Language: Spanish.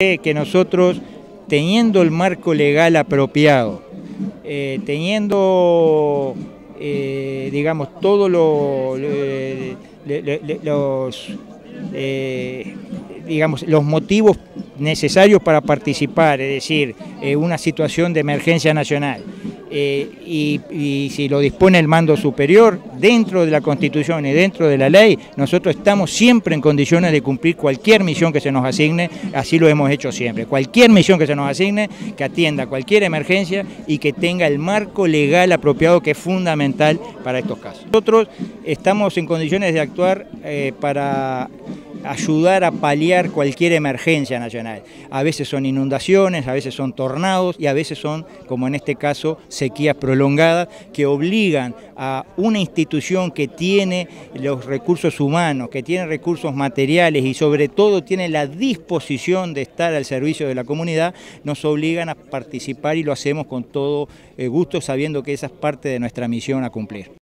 Que nosotros, teniendo el marco legal apropiado, teniendo, digamos, todos los motivos necesarios para participar, es decir, una situación de emergencia nacional, y si lo dispone el mando superior, dentro de la Constitución y dentro de la ley, nosotros estamos siempre en condiciones de cumplir cualquier misión que se nos asigne, así lo hemos hecho siempre. Cualquier misión que se nos asigne, que atienda cualquier emergencia y que tenga el marco legal apropiado, que es fundamental para estos casos. Nosotros estamos en condiciones de actuar para ayudar a paliar cualquier emergencia nacional. A veces son inundaciones, a veces son tornados y a veces son, como en este caso, sequías prolongadas que obligan a una institución que tiene los recursos humanos, que tiene recursos materiales y sobre todo tiene la disposición de estar al servicio de la comunidad, nos obligan a participar y lo hacemos con todo gusto, sabiendo que esa es parte de nuestra misión a cumplir.